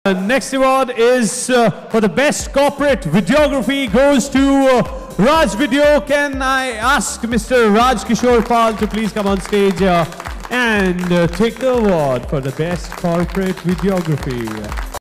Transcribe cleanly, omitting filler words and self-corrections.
Next award is for the best corporate videography goes to Raj Video. Can I ask Mr. Raj Kishore Pal to please come on stage and take the award for the best corporate videography.